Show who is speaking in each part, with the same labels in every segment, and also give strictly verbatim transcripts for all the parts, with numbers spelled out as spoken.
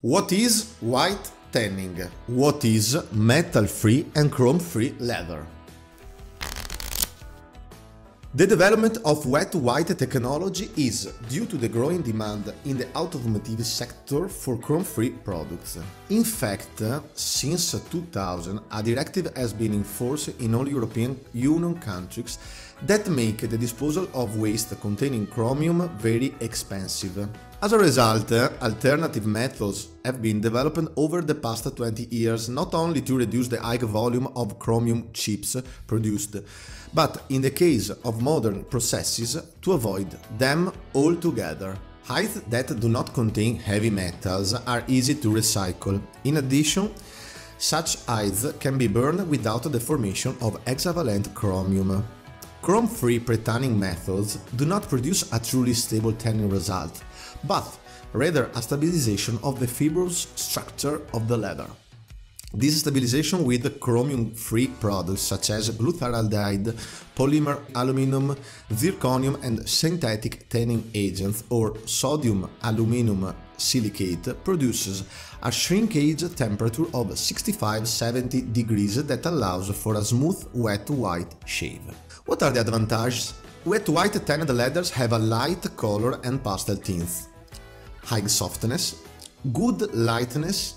Speaker 1: What is white tanning? What is metal-free and chrome-free leather? The development of wet white technology is due to the growing demand in the automotive sector for chrome-free products. In fact, since two thousand, a directive has been enforced in all European Union countries that make the disposal of waste containing chromium very expensive. As a result, alternative methods have been developed over the past twenty years, not only to reduce the high volume of chromium chips produced, but in the case of modern processes, to avoid them altogether. Hides that do not contain heavy metals are easy to recycle. In addition, such hides can be burned without the formation of hexavalent chromium. Chrome-free pre-tanning methods do not produce a truly stable tanning result, but rather a stabilization of the fibrous structure of the leather. This stabilization with chromium-free products such as glutaraldehyde, polymer aluminum, zirconium and synthetic tanning agents or sodium aluminum silicate produces a shrinkage temperature of sixty-five to seventy degrees that allows for a smooth wet white shave. What are the advantages? Wet white tanned leathers have a light color and pastel tints, high softness, good lightness,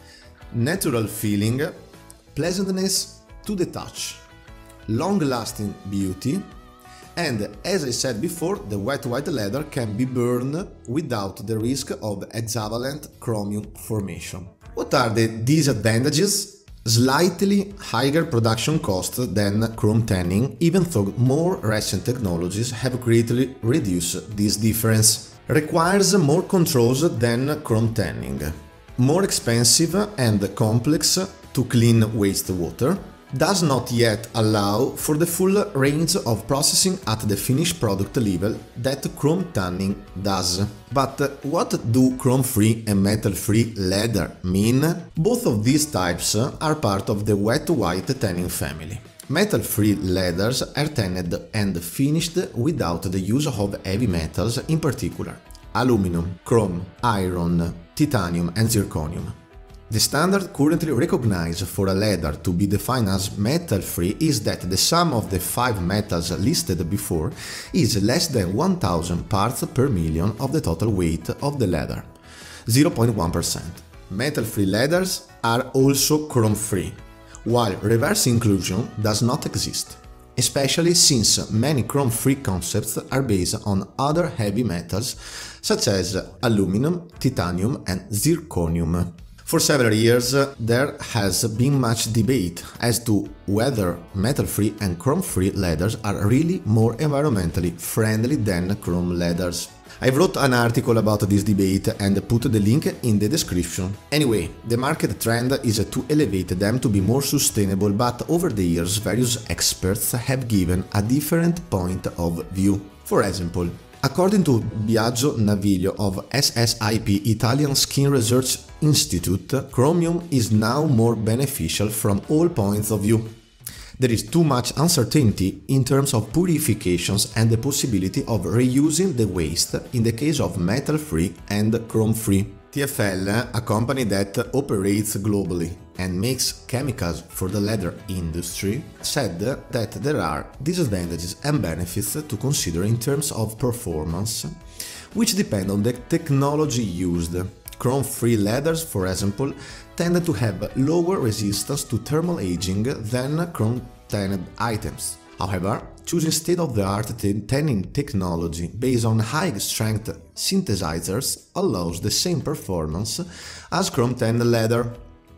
Speaker 1: natural feeling, pleasantness to the touch, long-lasting beauty, and, as I said before, the wet white leather can be burned without the risk of hexavalent chromium formation. What are the disadvantages? Slightly higher production cost than chrome tanning, even though more recent technologies have greatly reduced this difference. Requires more controls than chrome tanning. More expensive and complex to clean wastewater. Does not yet allow for the full range of processing at the finished product level that chrome tanning does. But what do chrome-free and metal-free leather mean? Both of these types are part of the wet white tanning family. Metal-free leathers are tanned and finished without the use of heavy metals, in particular aluminum, chrome, iron, titanium and zirconium. The standard currently recognized for a leather to be defined as metal-free is that the sum of the five metals listed before is less than one thousand parts per million of the total weight of the leather, zero point one percent. Metal-free leathers are also chrome-free, while reverse inclusion does not exist, especially since many chrome-free concepts are based on other heavy metals such as aluminum, titanium and zirconium. For several years, there has been much debate as to whether metal-free and chrome-free leathers are really more environmentally friendly than chrome leathers. I wrote an article about this debate and put the link in the description. Anyway, the market trend is to elevate them to be more sustainable, but over the years various experts have given a different point of view. For example, according to Biagio Naviglio of S S I P Italian Skin Research Institute, chromium is now more beneficial from all points of view. There is too much uncertainty in terms of purifications and the possibility of reusing the waste in the case of metal-free and chrome-free. T F L, a company that operates globally and makes chemicals for the leather industry, said that there are disadvantages and benefits to consider in terms of performance, which depend on the technology used. Chrome-free leathers, for example, tend to have lower resistance to thermal aging than chrome-tanned items. However, choosing state-of-the-art tanning technology based on high-strength synthesizers allows the same performance as chrome-tanned leather.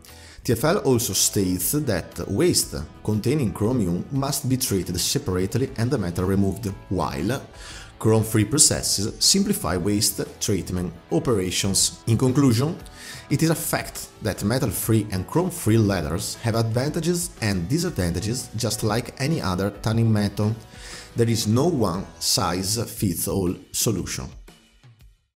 Speaker 1: T F L also states that waste containing chromium must be treated separately and the metal removed, while chrome-free processes simplify waste treatment operations. In conclusion, it is a fact that metal-free and chrome-free leathers have advantages and disadvantages just like any other tanning method. There is no one-size-fits-all solution.